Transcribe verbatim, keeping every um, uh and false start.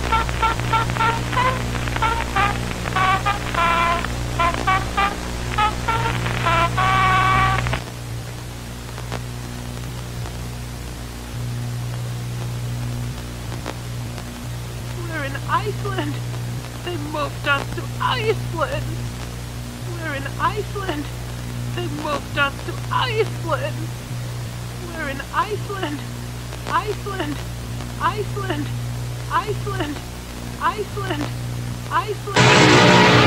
Iceland! They moved us to Iceland! We're in Iceland! They moved us to Iceland! We're in Iceland! Iceland! Iceland! Iceland! Iceland! Iceland!